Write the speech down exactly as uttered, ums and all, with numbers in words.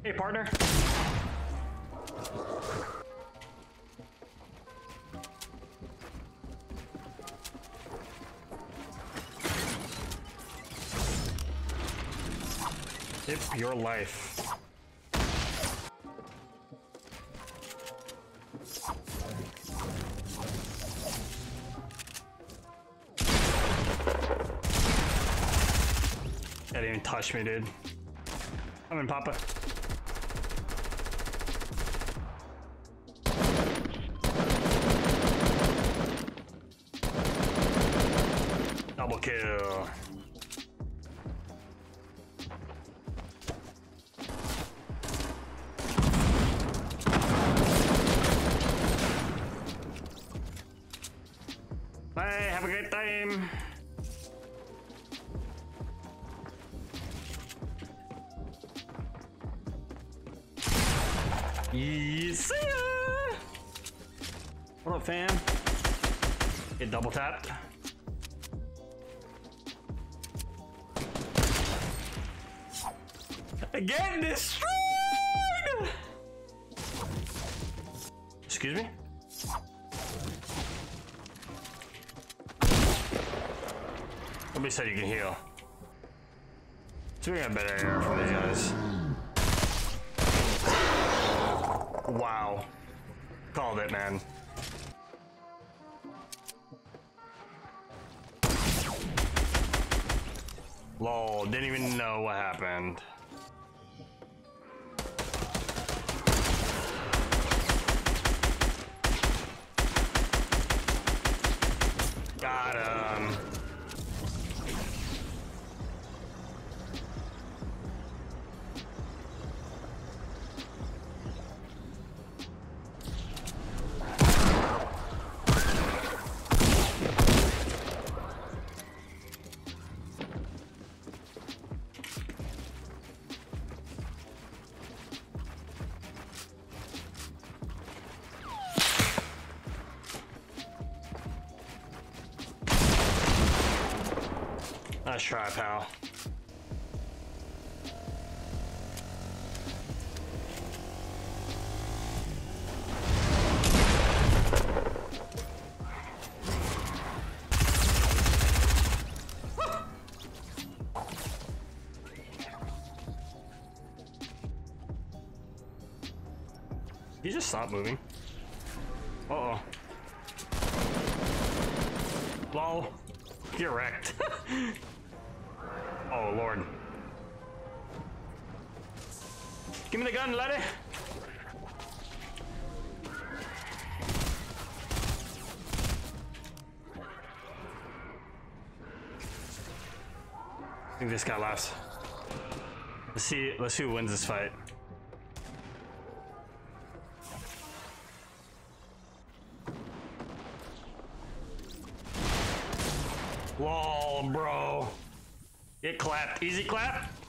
Hey, partner. It's your life. That didn't even touch me, dude. I'm in, Papa. Double kill. Bye, have a great time. See ya! What up, fam? Get double tapped. Again, destroyed! Excuse me? Nobody said you can heal. So we got better air from these guys. Wow. Called it, man. Lol, didn't even know what happened. Got him. Nice try, pal. He just stopped moving. Uh-oh. Lol. Get wrecked. Oh, Lord. Give me the gun, laddie. I think this guy lasts. Let's see, let's see who wins this fight. Whoa, bro. Get clapped. Easy clap.